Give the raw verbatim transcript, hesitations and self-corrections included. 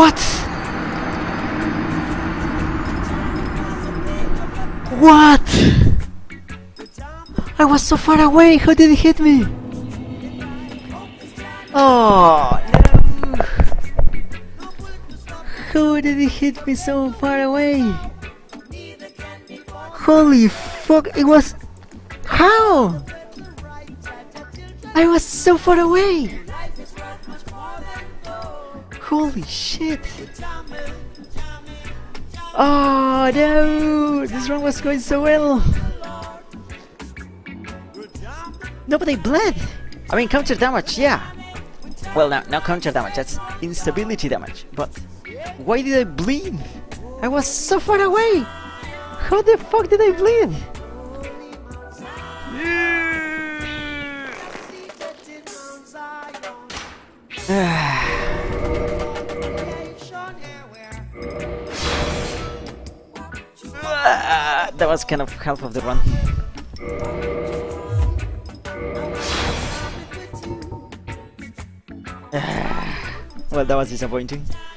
What? What? I was so far away. How did it hit me? Oh no! How did it hit me so far away? Holy fuck! It was. How? I was so far away. Holy shit! Oh no! This run was going so well! No, but they bled! I mean, counter damage, yeah! Well, no, not counter damage, that's instability damage. But why did I bleed? I was so far away! How the fuck did I bleed? That was kind of half of the run. Well, that was disappointing.